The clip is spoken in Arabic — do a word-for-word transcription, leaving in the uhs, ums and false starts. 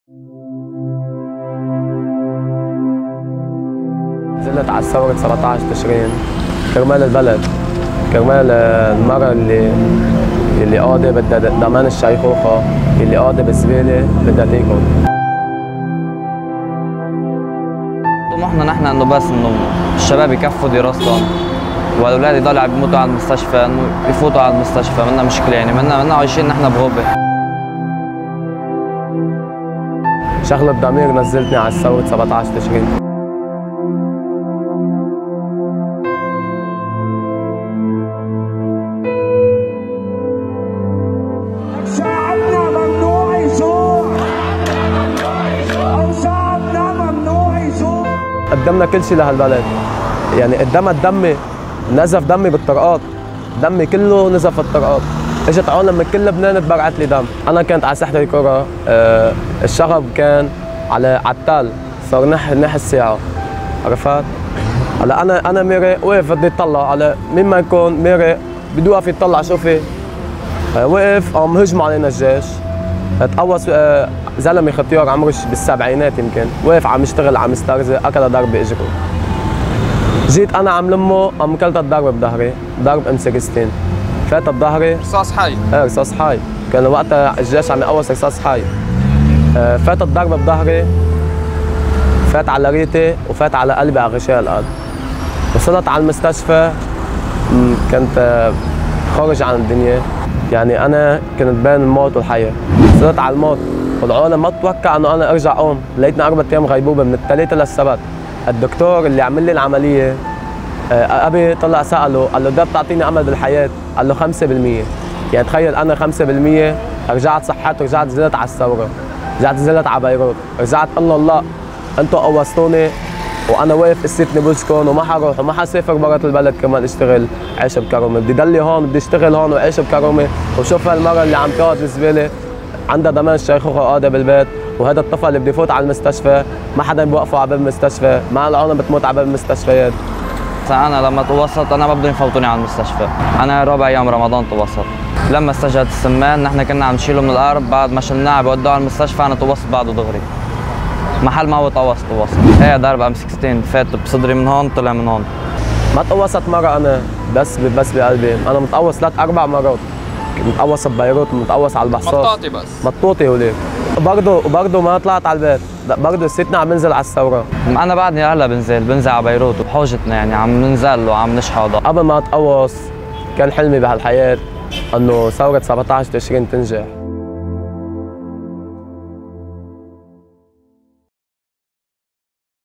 نزلت على ثورة سبعطعش تشرين كرمال البلد، كرمال المرأة اللي اللي قاضية بدها ضمان الشيخوخة، اللي قاضية بالزبالة بدها تاكل. طموحنا نحن انه بس انه الشباب يكفوا دراستهم والاولاد يضلوا عم يموتوا على المستشفى، انه يفوتوا على المستشفى، منا مشكلة يعني، منا منا عايشين نحن بغربة. شغلة ضمير نزلتني على ثورة سبعطعش تشرين. شعبنا ممنوع يجوع، أو شعبنا ممنوع يجوع. قدمنا كل شيء لهالبلد، يعني قدمت دمي، نزف دمي بالطرقات، دمي كله نزف في الطرقات، اجت عالم من كل لبنان تبرعت لي دم، انا كنت على ساحة الكرة، أه الشغب كان على عالتل، صار نح نح الساعة، عرفت؟ هلا انا انا مرق واقف بدي اطلع على مين ما يكون مرق بده يوقف يطلع شوفي، أه وقف قام هجم علينا الجيش، تقوص أه زلمه ختيار عمره بالسبعينات يمكن، واقف عم يشتغل عم يسترزق، اكل ضرب باجره. جيت انا عم لمه قام كلت الضرب بظهري، ضرب ام ستاشر، فات بظهري رصاص حي. ايه رصاص حي، كان وقتها الجيش عم يقوص رصاص حي. أه فات الضرب بظهري، فات على ريتي وفات على قلبي على غشاء القلب. وصلت على المستشفى كنت خارج عن الدنيا، يعني انا كنت بين الموت والحياه. وصلت على الموت والعالم ما توقع انه انا ارجع قوم، لقيتني اربع ايام غيبوبه من الثلاثه للسبت. الدكتور اللي عمل لي العمليه ابي طلع ساله قال له ده بتعطيني امل بالحياه؟ قال له خمسة بالمية، يعني تخيل انا خمسة بالمية رجعت صحت ورجعت نزلت على الثوره، رجعت نزلت على بيروت، رجعت قلنا الله انتوا قوصتوني وانا واقف قصتني بوجهكم وما حروح وما حسافر برات البلد كمان اشتغل عيش بكرامه، بدي ضلي هون بدي اشتغل هون وعيش بكرامه، وشوف هالمره اللي عم تقعد بالزباله عندها ضمان الشيخوخه قاعده بالبيت، وهذا الطفل اللي بده يفوت على المستشفى ما حدا بيوقفه على باب المستشفى، مع العالم بتموت على باب المستشفيات. انا لما توسط انا ما بدهم يفوتوني على المستشفى، انا رابع ايام رمضان توسط، لما استجهت السمان نحن كنا عم نشيله من الارض، بعد ما شلناه بودوه على المستشفى انا توسط بعده دغري. محل ما هو توسط توسط، ايه ضرب ام ستاشر فات بصدري من هون طلع من هون. ما تقوصت مره انا بس بس بقلبي، انا متقوص ثلاث اربع مرات، متقوص ببيروت، متقوص على البحصاص. مطاطي بس. مطوطي وليك. وبرضه وبرضه ما طلعت على البيت، برضه لسيتنا عم ننزل على الثوره. انا بعدني هلا بنزل بنزل على بيروت وبحوجتنا يعني عم ننزل وعم نشحط. قبل ما اتقوص كان حلمي بهالحياه انه ثوره سبعطعش تشرين تنجح.